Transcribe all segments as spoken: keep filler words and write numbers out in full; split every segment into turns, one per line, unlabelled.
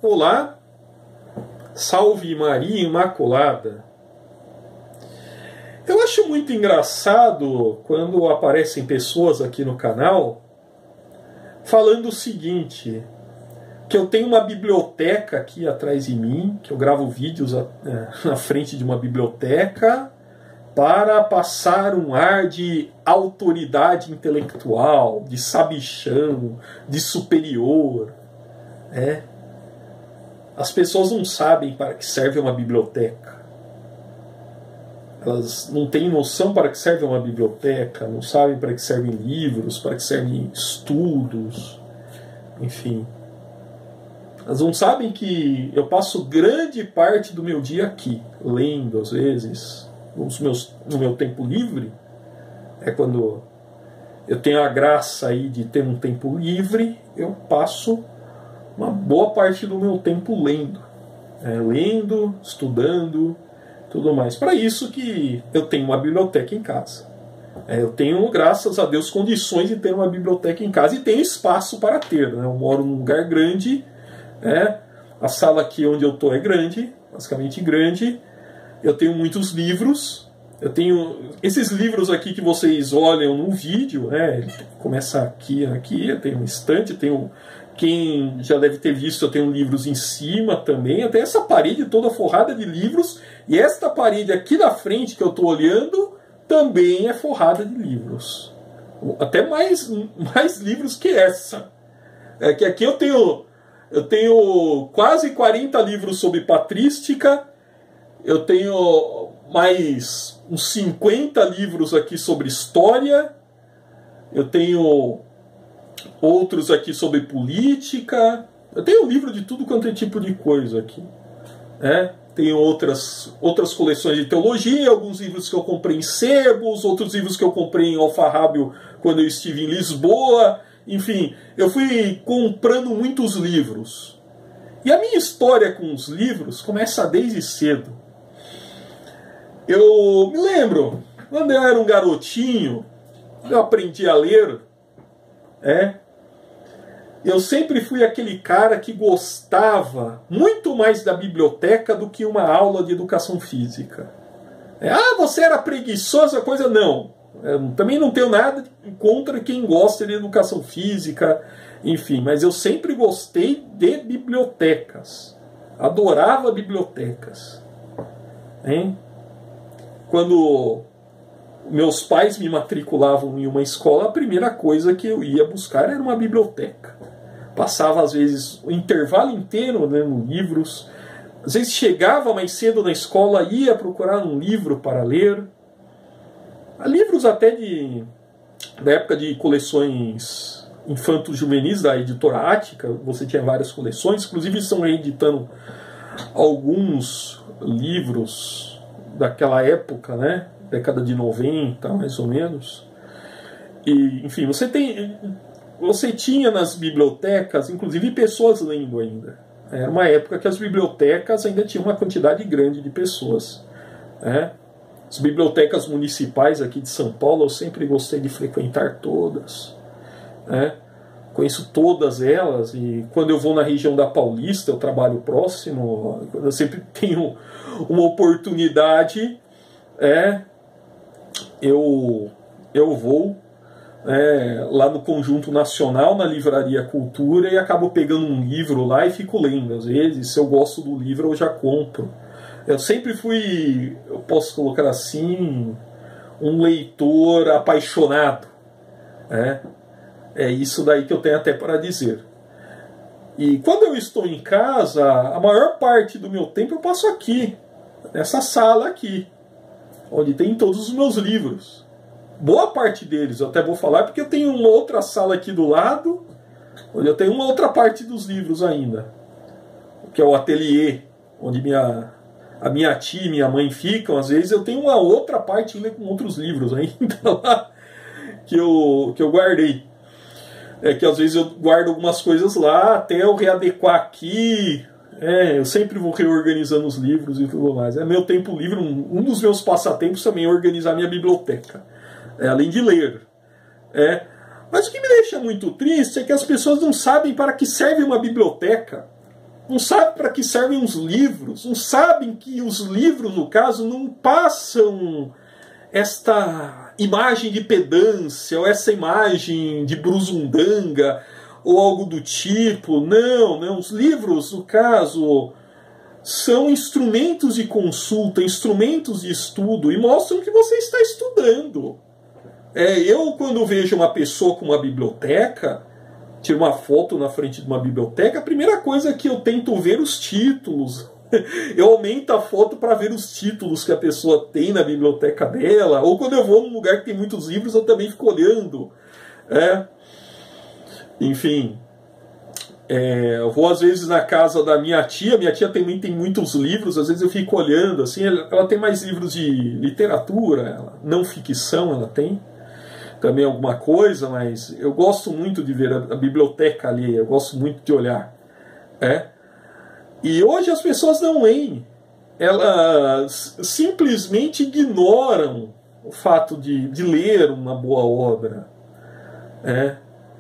Olá, salve Maria Imaculada. Eu acho muito engraçado quando aparecem pessoas aqui no canal falando o seguinte, que eu tenho uma biblioteca aqui atrás de mim, que eu gravo vídeos na frente de uma biblioteca para passar um ar de autoridade intelectual, de sabichão, de superior. É. As pessoas não sabem para que serve uma biblioteca. Elas não têm noção para que serve uma biblioteca, não sabem para que servem livros, para que servem estudos, enfim. Elas não sabem que eu passo grande parte do meu dia aqui, lendo às vezes, nos meus, no meu tempo livre. É quando eu tenho a graça aí de ter um tempo livre, eu passo uma boa parte do meu tempo lendo. É, lendo, estudando, tudo mais. Para isso que eu tenho uma biblioteca em casa. É, eu tenho, graças a Deus, condições de ter uma biblioteca em casa e tenho espaço para ter. Né? Eu moro num lugar grande, é, a sala aqui onde eu estou é grande, basicamente grande. Eu tenho muitos livros. Eu tenho esses livros aqui que vocês olham no vídeo, né? Começa aqui, aqui, eu tenho um estante, eu tenho... Quem já deve ter visto, eu tenho livros em cima também. Eu tenho essa parede toda forrada de livros. E esta parede aqui na frente que eu estou olhando também é forrada de livros. Até mais, mais livros que essa. É que aqui eu tenho, eu tenho quase quarenta livros sobre patrística. Eu tenho mais uns cinquenta livros aqui sobre história. Eu tenho outros aqui sobre política. Eu tenho um livro de tudo quanto é tipo de coisa aqui. É, tenho outras, outras coleções de teologia, alguns livros que eu comprei em sebos, outros livros que eu comprei em Alfarrábio quando eu estive em Lisboa. Enfim, eu fui comprando muitos livros. E a minha história com os livros começa desde cedo. Eu me lembro, quando eu era um garotinho, eu aprendi a ler. É, eu sempre fui aquele cara que gostava muito mais da biblioteca do que uma aula de educação física. É, ah, você era preguiçoso, coisa não. Eu também não tenho nada contra quem gosta de educação física, enfim, mas eu sempre gostei de bibliotecas. Adorava bibliotecas. Hein? Quando meus pais me matriculavam em uma escola, a primeira coisa que eu ia buscar era uma biblioteca. Passava, às vezes, o intervalo inteiro lendo livros. Às vezes chegava mais cedo na escola, ia procurar um livro para ler. Há livros até de, da época de coleções infantos juvenis da editora Ática. Você tinha várias coleções, inclusive estão reeditando alguns livros daquela época, né? Década de noventa, mais ou menos. E, enfim, você tem, você tinha nas bibliotecas, inclusive, pessoas lendo ainda. Era uma época que as bibliotecas ainda tinham uma quantidade grande de pessoas. Né? As bibliotecas municipais aqui de São Paulo, eu sempre gostei de frequentar todas. Né? Conheço todas elas, e quando eu vou na região da Paulista, eu trabalho próximo, eu sempre tenho uma oportunidade, é, eu, eu vou é, lá no Conjunto Nacional, na Livraria Cultura, e acabo pegando um livro lá e fico lendo. Às vezes, se eu gosto do livro, eu já compro. Eu sempre fui, eu posso colocar assim, um leitor apaixonado. É, é isso daí que eu tenho até para dizer. E quando eu estou em casa, a maior parte do meu tempo eu passo aqui, nessa sala aqui, onde tem todos os meus livros. Boa parte deles eu até vou falar, porque eu tenho uma outra sala aqui do lado, onde eu tenho uma outra parte dos livros ainda, que é o ateliê, onde minha, a minha tia e minha mãe ficam. Às vezes eu tenho uma outra parte ainda com outros livros ainda lá, que eu, que eu guardei. É que às vezes eu guardo algumas coisas lá, até eu readequar aqui. É, eu sempre vou reorganizando os livros e tudo mais. É meu tempo livre, um, um dos meus passatempos também é organizar minha biblioteca. É, além de ler. É. Mas o que me deixa muito triste é que as pessoas não sabem para que serve uma biblioteca. não sabem para que servem os livros, não sabem que os livros, no caso, não passam esta imagem de pedância, ou essa imagem de brusundanga, ou algo do tipo. Não, não. Os livros, no caso, são instrumentos de consulta, instrumentos de estudo, e mostram que você está estudando. É, eu, quando vejo uma pessoa com uma biblioteca, tiro uma foto na frente de uma biblioteca, a primeira coisa é que eu tento ver os títulos. Eu aumento a foto para ver os títulos que a pessoa tem na biblioteca dela. Ou quando eu vou num lugar que tem muitos livros, eu também fico olhando. É. Enfim. É, eu vou às vezes na casa da minha tia. Minha tia também tem muitos livros. Às vezes eu fico olhando. Assim, ela tem mais livros de literatura, não ficção ela tem. Também alguma coisa, mas eu gosto muito de ver a, a biblioteca ali, eu gosto muito de olhar. É? E hoje as pessoas não leem, elas simplesmente ignoram o fato de, de ler uma boa obra. É?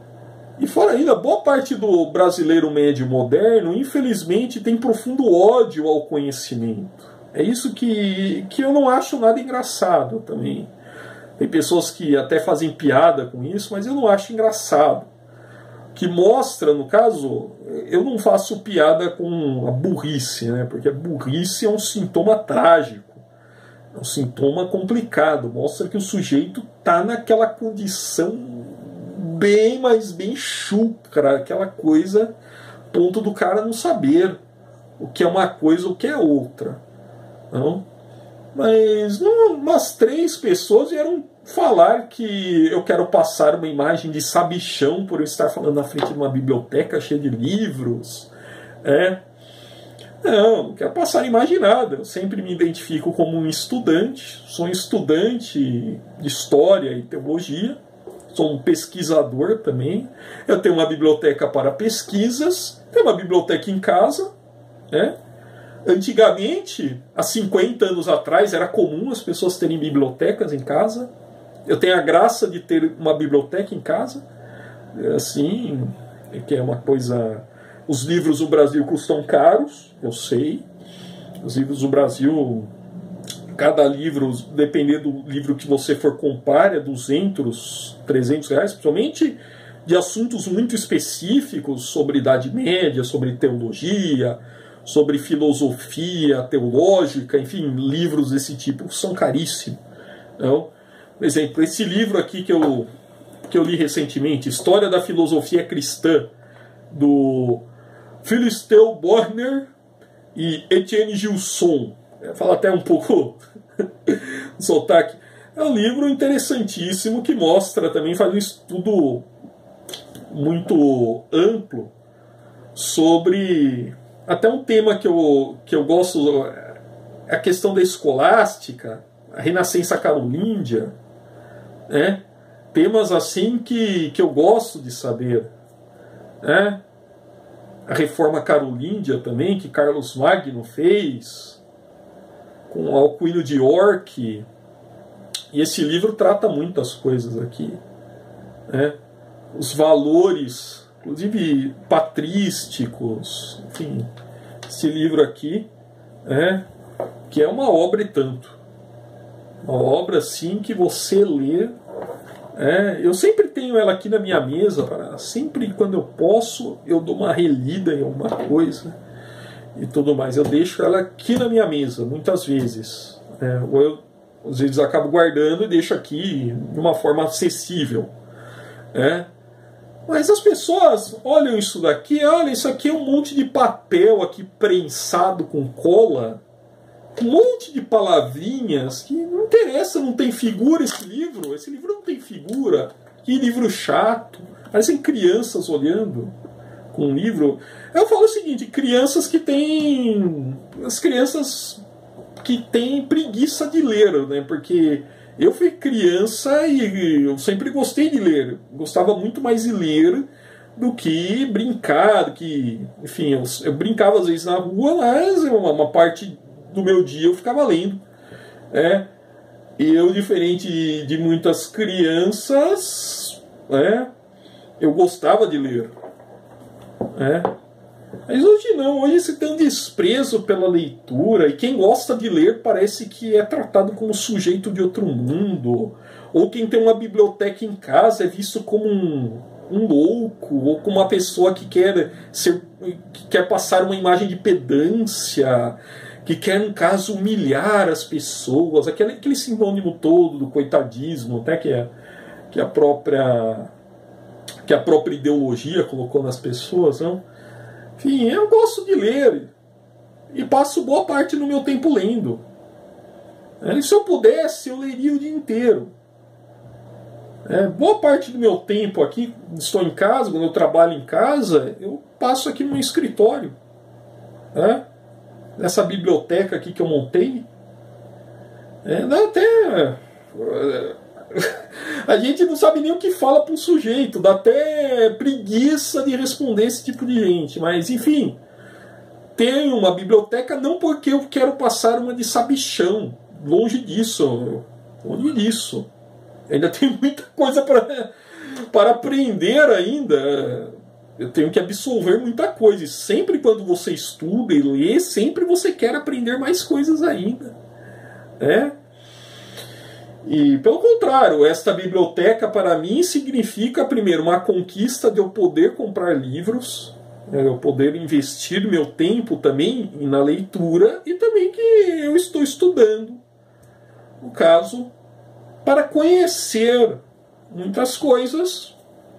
E fora ainda, boa parte do brasileiro médio moderno, infelizmente, tem profundo ódio ao conhecimento. É isso que, que eu não acho nada engraçado também. Tem pessoas que até fazem piada com isso, mas eu não acho engraçado. Que mostra, no caso, eu não faço piada com a burrice, né? Porque a burrice é um sintoma trágico, é um sintoma complicado. Mostra que o sujeito está naquela condição bem, mas bem chucra, aquela coisa, ponto do cara não saber o que é uma coisa ou o que é outra. Não? Mas não, umas três pessoas vieram falar que eu quero passar uma imagem de sabichão por eu estar falando na frente de uma biblioteca cheia de livros. É. Não, não quero passar imagem nada. Eu sempre me identifico como um estudante. Sou um estudante de história e teologia. Sou um pesquisador também. Eu tenho uma biblioteca para pesquisas. Tenho uma biblioteca em casa. Né? Antigamente, há cinquenta anos atrás, era comum as pessoas terem bibliotecas em casa. Eu tenho a graça de ter uma biblioteca em casa. Assim, que é uma coisa... Os livros do Brasil custam caros, eu sei. Os livros do Brasil, cada livro, dependendo do livro que você for comprar, é duzentos, trezentos reais, principalmente de assuntos muito específicos sobre Idade Média, sobre teologia, sobre filosofia teológica, enfim, livros desse tipo são caríssimos. Não? Por exemplo, esse livro aqui que eu, que eu li recentemente, História da Filosofia Cristã, do Philisteu Borner e Etienne Gilson. Fala até um pouco o sotaque. É um livro interessantíssimo que mostra também, faz um estudo muito amplo sobre até um tema que eu, que eu gosto, a questão da escolástica, a renascença carolíndia, né? Temas assim que, que eu gosto de saber, né? A reforma carolíndia também, que Carlos Magno fez, com Alcuino de York. E esse livro trata muitas coisas aqui, né? Os valores, inclusive patrísticos, enfim, esse livro aqui, né? Que é uma obra e tanto. Uma obra assim que você lê. É, eu sempre tenho ela aqui na minha mesa, para sempre quando eu posso, eu dou uma relida em alguma coisa e tudo mais. Eu deixo ela aqui na minha mesa, muitas vezes. É, ou eu, às vezes, acabo guardando e deixo aqui de uma forma acessível. É. Mas as pessoas olham isso daqui, olha, isso aqui é um monte de papel aqui prensado com cola, um monte de palavrinhas que não interessa, não tem figura esse livro, esse livro não tem figura, que livro chato, parecem crianças olhando com um livro. Eu falo o seguinte, crianças que têm, as crianças que têm preguiça de ler, né, porque eu fui criança e eu sempre gostei de ler, gostava muito mais de ler do que brincar, do que, enfim, eu, eu brincava às vezes na rua, mas uma, uma parte do meu dia eu ficava lendo. É. E eu, diferente de, de muitas crianças, é, eu gostava de ler. É. Mas hoje não, hoje se tem um desprezo pela leitura, e quem gosta de ler parece que é tratado como sujeito de outro mundo, ou quem tem uma biblioteca em casa é visto como um, um louco, ou como uma pessoa que quer, ser, que quer passar uma imagem de pedância, que quer, no caso, humilhar as pessoas, aquele, aquele sinônimo todo do coitadismo, até que, é, que, a própria, que a própria ideologia colocou nas pessoas, não? Enfim, eu gosto de ler e passo boa parte do meu tempo lendo. E se eu pudesse, eu leria o dia inteiro. É, boa parte do meu tempo aqui, estou em casa, quando eu trabalho em casa, eu passo aqui no meu escritório. É, nessa biblioteca aqui que eu montei. É, dá até... A gente não sabe nem o que fala para um sujeito, dá até preguiça de responder esse tipo de gente. Mas, enfim, tenho uma biblioteca não porque eu quero passar uma de sabichão. Longe disso. Longe disso. Ainda tem muita coisa para, para aprender ainda. Eu tenho que absorver muita coisa. E sempre quando você estuda e lê, sempre você quer aprender mais coisas ainda. É? E, pelo contrário, esta biblioteca para mim significa, primeiro, uma conquista de eu poder comprar livros, eu poder investir meu tempo também na leitura, e também que eu estou estudando, no caso, para conhecer muitas coisas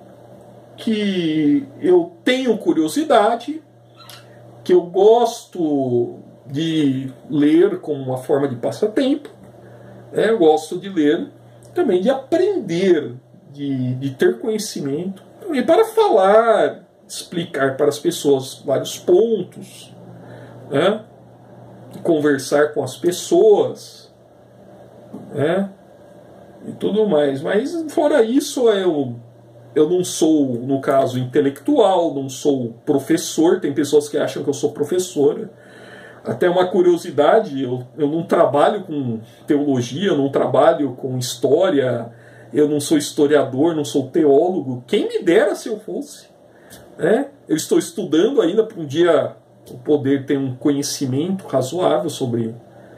que eu tenho curiosidade, que eu gosto de ler como uma forma de passatempo. É, eu gosto de ler, também de aprender, de, de ter conhecimento, e para falar, explicar para as pessoas vários pontos, né? Conversar com as pessoas, né? E tudo mais. Mas fora isso, eu, eu não sou, no caso, intelectual, não sou professor, tem pessoas que acham que eu sou professora. Até uma curiosidade, eu, eu não trabalho com teologia, eu não trabalho com história, eu não sou historiador, não sou teólogo. Quem me dera se eu fosse. Né? Eu estou estudando ainda para um dia poder ter um conhecimento razoável sobre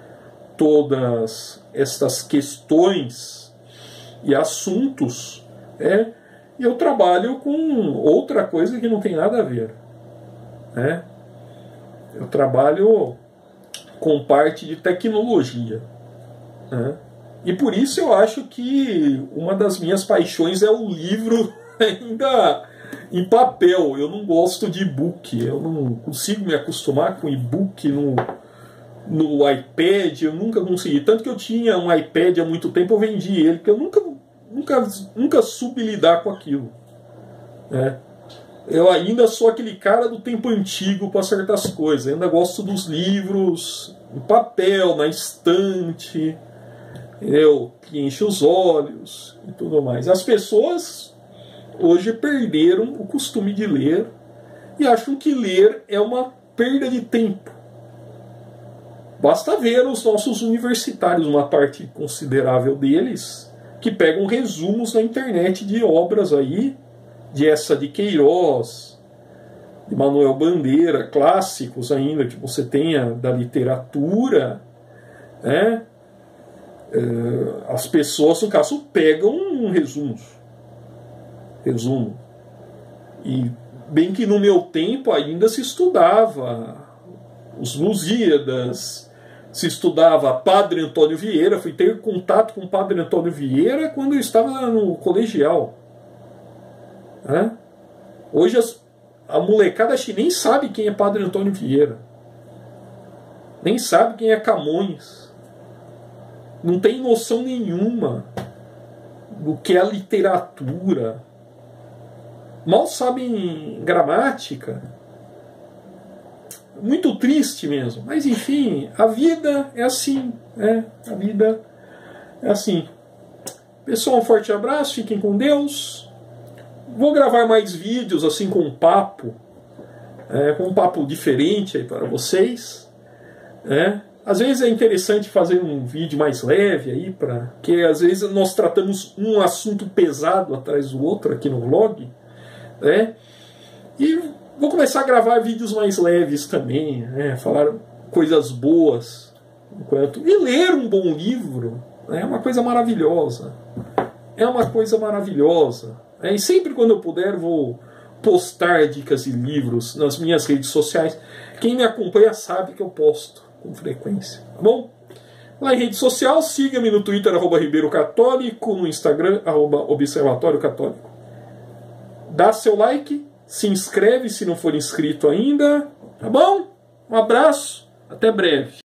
todas estas questões e assuntos. Né? E eu trabalho com outra coisa que não tem nada a ver. Né? Eu trabalho com parte de tecnologia. Né? E por isso eu acho que uma das minhas paixões é o livro ainda em papel. Eu não gosto de e-book. Eu não consigo me acostumar com e-book no, no iPad. Eu nunca consegui. Tanto que eu tinha um iPad há muito tempo, eu vendi ele, porque eu nunca, nunca, nunca soube lidar com aquilo. Né? Eu ainda sou aquele cara do tempo antigo para certas coisas. Eu ainda gosto dos livros em papel, na estante, entendeu? Que enche os olhos e tudo mais. As pessoas hoje perderam o costume de ler e acham que ler é uma perda de tempo. Basta ver os nossos universitários, uma parte considerável deles, que pegam resumos na internet de obras aí, de essa de Queiroz, de Manuel Bandeira, clássicos ainda que você tenha da literatura, né? As pessoas, no caso, pegam um resumo. Resumo. E bem que no meu tempo ainda se estudava os Lusíadas, se estudava Padre Antônio Vieira. Fui ter contato com o Padre Antônio Vieira quando eu estava no colegial. É? Hoje as, a molecada acho que nem sabe quem é Padre Antônio Vieira, nem sabe quem é Camões, não tem noção nenhuma do que é a literatura, mal sabem gramática. Muito triste mesmo, mas enfim, a vida é assim, né? A vida é assim. Pessoal, um forte abraço, fiquem com Deus. Vou gravar mais vídeos assim com um papo, é, com um papo diferente aí para vocês. Né? Às vezes é interessante fazer um vídeo mais leve aí, para que às vezes nós tratamos um assunto pesado atrás do outro aqui no vlog, né? E Vou começar a gravar vídeos mais leves também, né? Falar coisas boas. Enquanto... E ler um bom livro é uma coisa maravilhosa. É uma coisa maravilhosa. É, e sempre quando eu puder vou postar dicas de livros nas minhas redes sociais. Quem me acompanha sabe que eu posto com frequência. Tá bom? Lá em rede social, siga-me no Twitter, arroba Ribeiro Católico, no Instagram, arroba Observatório Católico. Dá seu like, se inscreve se não for inscrito ainda. Tá bom? Um abraço, até breve.